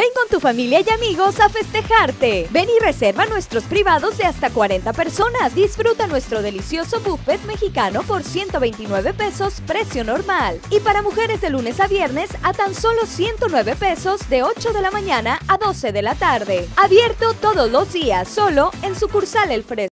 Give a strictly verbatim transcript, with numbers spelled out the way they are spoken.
Ven con tu familia y amigos a festejarte. Ven y reserva nuestros privados de hasta cuarenta personas. Disfruta nuestro delicioso buffet mexicano por ciento veintinueve pesos, precio normal. Y para mujeres de lunes a viernes a tan solo ciento nueve pesos de ocho de la mañana a doce de la tarde. Abierto todos los días, solo en sucursal El Fresno.